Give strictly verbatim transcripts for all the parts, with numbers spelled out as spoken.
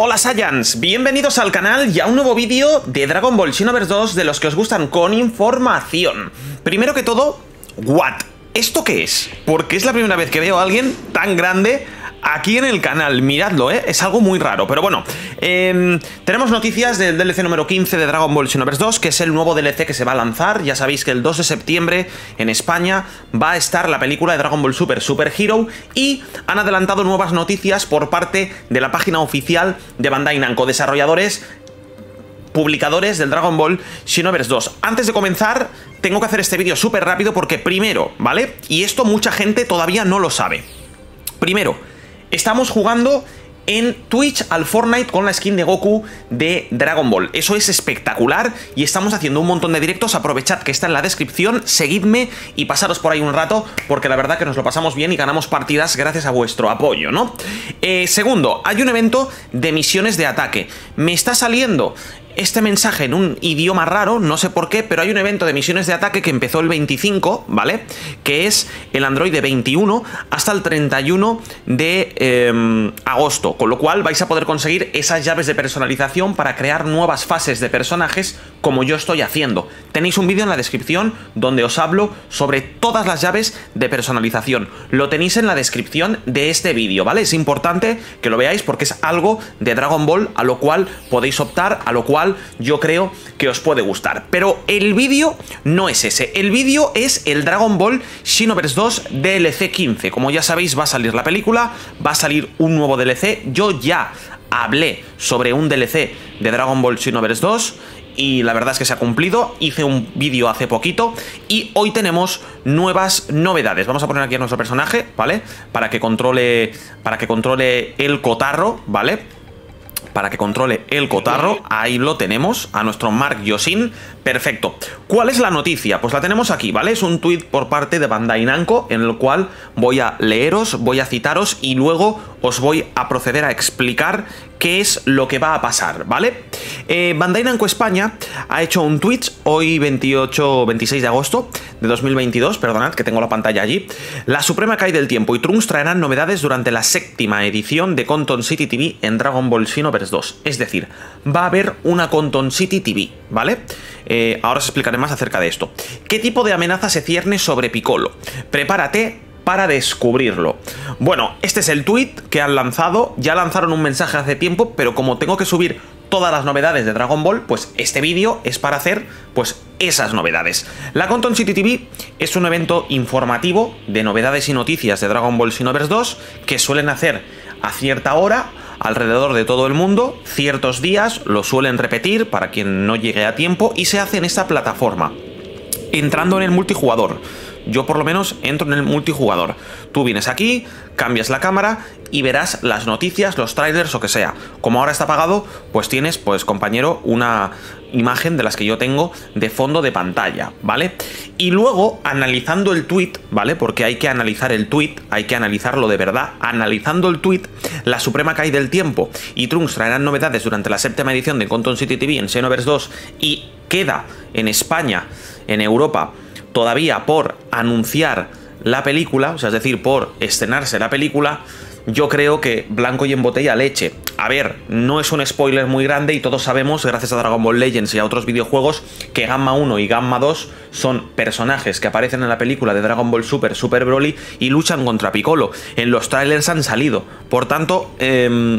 Hola Saiyans, bienvenidos al canal y a un nuevo vídeo de Dragon Ball Xenoverse dos de los que os gustan con información. Primero que todo, ¿what? ¿Esto qué es? Porque es la primera vez que veo a alguien tan grande aquí en el canal, miradlo, ¿eh? Es algo muy raro, pero bueno, eh, tenemos noticias del D L C número quince de Dragon Ball Xenoverse dos, que es el nuevo D L C que se va a lanzar. Ya sabéis que el dos de septiembre en España va a estar la película de Dragon Ball Super, Super Hero, y han adelantado nuevas noticias por parte de la página oficial de Bandai Namco, desarrolladores, publicadores del Dragon Ball Xenoverse dos. Antes de comenzar, tengo que hacer este vídeo súper rápido porque primero, ¿vale? Y esto mucha gente todavía no lo sabe. Primero, estamos jugando en Twitch al Fortnite con la skin de Goku de Dragon Ball. Eso es espectacular y estamos haciendo un montón de directos. Aprovechad que está en la descripción, seguidme y pasaros por ahí un rato, porque la verdad que nos lo pasamos bien y ganamos partidas gracias a vuestro apoyo, ¿no? Eh, segundo, hay un evento de misiones de ataque. Me está saliendo este mensaje en un idioma raro, no sé por qué, pero hay un evento de misiones de ataque que empezó el veinticinco, ¿vale? Que es el Android veintiuno hasta el treinta y uno de eh, agosto, con lo cual vais a poder conseguir esas llaves de personalización para crear nuevas fases de personajes como yo estoy haciendo. Tenéis un vídeo en la descripción donde os hablo sobre todas las llaves de personalización. Lo tenéis en la descripción de este vídeo, ¿vale? Es importante que lo veáis porque es algo de Dragon Ball a lo cual podéis optar, a lo cual yo creo que os puede gustar. Pero el vídeo no es ese. El vídeo es el Dragon Ball Xenoverse dos D L C quince. Como ya sabéis, va a salir la película, va a salir un nuevo D L C. Yo ya hablé sobre un D L C de Dragon Ball Xenoverse dos y la verdad es que se ha cumplido. Hice un vídeo hace poquito y hoy tenemos nuevas novedades. Vamos a poner aquí a nuestro personaje, ¿vale? Para que controle, para que controle el cotarro, ¿vale? Para que controle el cotarro, ahí lo tenemos, a nuestro Mark Yosin. Perfecto. ¿Cuál es la noticia? Pues la tenemos aquí, ¿vale? Es un tuit por parte de Bandai Namco en el cual voy a leeros, voy a citaros y luego os voy a proceder a explicar qué es lo que va a pasar, ¿vale? Eh, Bandai Namco España ha hecho un tweet hoy veintiocho, veintiséis de agosto de dos mil veintidós, perdonad que tengo la pantalla allí. La Suprema Kai del Tiempo y Trunks traerán novedades durante la séptima edición de Conton City T V en Dragon Ball Xenoverse dos. Es decir, va a haber una Conton City T V, ¿vale? Eh, ahora os explicaré más acerca de esto. ¿Qué tipo de amenaza se cierne sobre Piccolo? Prepárate para descubrirlo. Bueno, este es el tweet que han lanzado. Ya lanzaron un mensaje hace tiempo, pero como tengo que subir todas las novedades de Dragon Ball, pues este vídeo es para hacer pues esas novedades. La Conton City T V es un evento informativo de novedades y noticias de Dragon Ball Xenoverse dos que suelen hacer a cierta hora alrededor de todo el mundo, ciertos días, lo suelen repetir para quien no llegue a tiempo y se hace en esta plataforma, entrando en el multijugador. Yo por lo menos entro en el multijugador. Tú vienes aquí, cambias la cámara y verás las noticias, los trailers o que sea. Como ahora está apagado, pues tienes, pues compañero, una imagen de las que yo tengo de fondo de pantalla, ¿vale? Y luego, analizando el tweet, ¿vale? Porque hay que analizar el tweet, hay que analizarlo de verdad. Analizando el tweet, la Suprema Kai del Tiempo y Trunks traerán novedades durante la séptima edición de Conton City T V en Xenoverse dos y queda en España, en Europa, todavía por anunciar la película, o sea, es decir, por estrenarse la película. Yo creo que blanco y en botella leche. A ver, no es un spoiler muy grande y todos sabemos, gracias a Dragon Ball Legends y a otros videojuegos, que Gamma uno y Gamma dos son personajes que aparecen en la película de Dragon Ball Super, Super Broly y luchan contra Piccolo. En los trailers han salido. Por tanto, eh,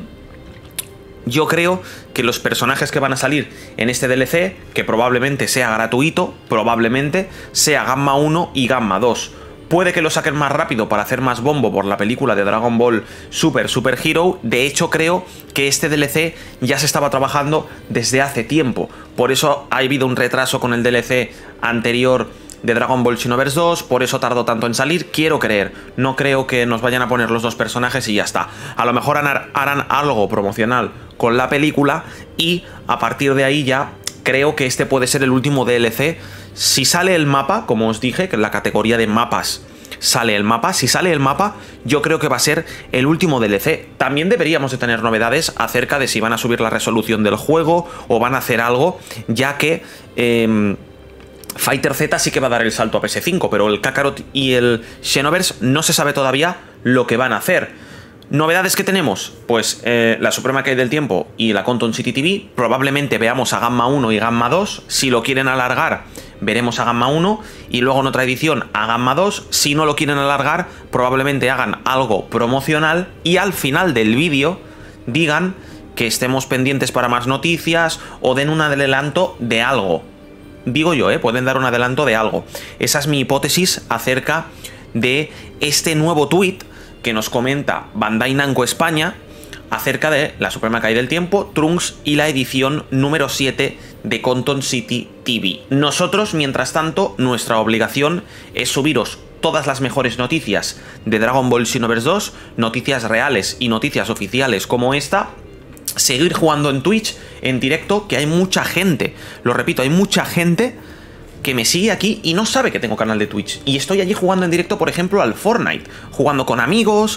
yo creo que los personajes que van a salir en este D L C, que probablemente sea gratuito, probablemente sea Gamma uno y Gamma dos. Puede que lo saquen más rápido para hacer más bombo por la película de Dragon Ball Super, Super Hero. De hecho, creo que este D L C ya se estaba trabajando desde hace tiempo. Por eso ha habido un retraso con el D L C anterior de Dragon Ball Xenoverse dos, por eso tardó tanto en salir. Quiero creer, no creo que nos vayan a poner los dos personajes y ya está. A lo mejor harán algo promocional con la película y a partir de ahí ya creo que este puede ser el último D L C. Si sale el mapa, como os dije, que en la categoría de mapas sale el mapa, si sale el mapa, yo creo que va a ser el último D L C. También deberíamos de tener novedades acerca de si van a subir la resolución del juego o van a hacer algo, ya que Eh, Fighter Z sí que va a dar el salto a P S cinco, pero el Kakarot y el Xenoverse no se sabe todavía lo que van a hacer. ¿Novedades que tenemos? Pues eh, la Suprema Caída del Tiempo y la Conton City T V. Probablemente veamos a Gamma uno y Gamma dos. Si lo quieren alargar, veremos a Gamma uno y luego en otra edición a Gamma dos. Si no lo quieren alargar, probablemente hagan algo promocional y al final del vídeo digan que estemos pendientes para más noticias o den un adelanto de algo. Digo yo, ¿eh? Pueden dar un adelanto de algo. Esa es mi hipótesis acerca de este nuevo tweet que nos comenta Bandai Namco España acerca de la Suprema Caída del Tiempo, Trunks y la edición número siete de Conton City T V. Nosotros, mientras tanto, nuestra obligación es subiros todas las mejores noticias de Dragon Ball Xenoverse dos, noticias reales y noticias oficiales como esta, seguir jugando en Twitch en directo, que hay mucha gente, lo repito, hay mucha gente que me sigue aquí y no sabe que tengo canal de Twitch. Y estoy allí jugando en directo, por ejemplo, al Fortnite, jugando con amigos.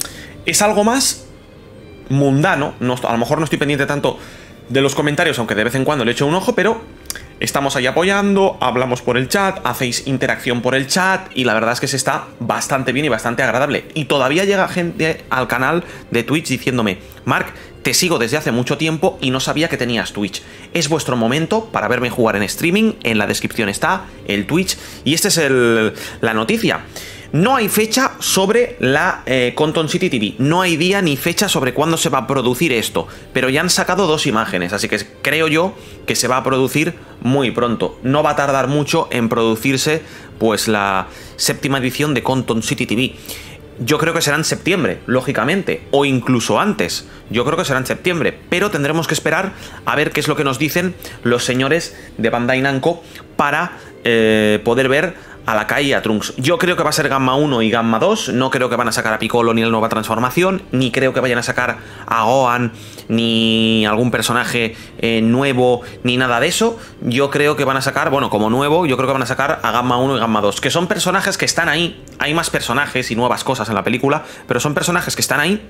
Es algo más mundano. No, a lo mejor no estoy pendiente tanto de los comentarios, aunque de vez en cuando le echo un ojo, pero estamos ahí apoyando, hablamos por el chat, hacéis interacción por el chat y la verdad es que se está bastante bien y bastante agradable. Y todavía llega gente al canal de Twitch diciéndome: Marc, te sigo desde hace mucho tiempo y no sabía que tenías Twitch. Es vuestro momento para verme jugar en streaming. En la descripción está el Twitch. Y esta es el, la noticia. No hay fecha sobre la eh, Conton City T V. No hay día ni fecha sobre cuándo se va a producir esto. Pero ya han sacado dos imágenes, así que creo yo que se va a producir muy pronto. No va a tardar mucho en producirse pues la séptima edición de Conton City T V. Yo creo que será en septiembre, lógicamente, o incluso antes. Yo creo que será en septiembre, pero tendremos que esperar a ver qué es lo que nos dicen los señores de Bandai Namco para eh, poder ver a la Kai y a Trunks. Yo creo que va a ser Gamma uno y Gamma dos, no creo que van a sacar a Piccolo ni la nueva transformación, ni creo que vayan a sacar a Gohan, ni algún personaje eh, nuevo, ni nada de eso. Yo creo que van a sacar, bueno, como nuevo, yo creo que van a sacar a Gamma uno y Gamma dos, que son personajes que están ahí. Hay más personajes y nuevas cosas en la película, pero son personajes que están ahí.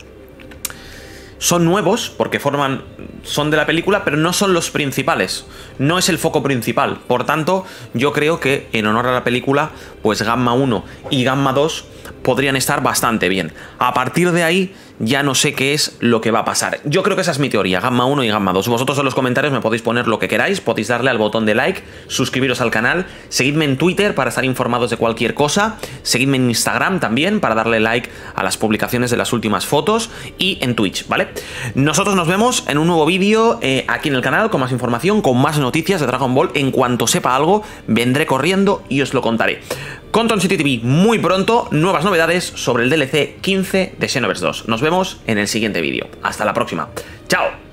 Son nuevos porque forman, son de la película, pero no son los principales. No es el foco principal. Por tanto, yo creo que en honor a la película, pues Gamma uno y Gamma dos podrían estar bastante bien. A partir de ahí ya no sé qué es lo que va a pasar. Yo creo que esa es mi teoría, Gamma uno y Gamma dos. Vosotros en los comentarios me podéis poner lo que queráis, podéis darle al botón de like, suscribiros al canal, seguidme en Twitter para estar informados de cualquier cosa, seguidme en Instagram también para darle like a las publicaciones de las últimas fotos y en Twitch, ¿vale? Nosotros nos vemos en un nuevo vídeo eh, aquí en el canal con más información, con más noticias de Dragon Ball. En cuanto sepa algo, vendré corriendo y os lo contaré. Conton City T V muy pronto, nuevas novedades sobre el D L C quince de Xenoverse dos. Nos vemos en el siguiente vídeo. Hasta la próxima. ¡Chao!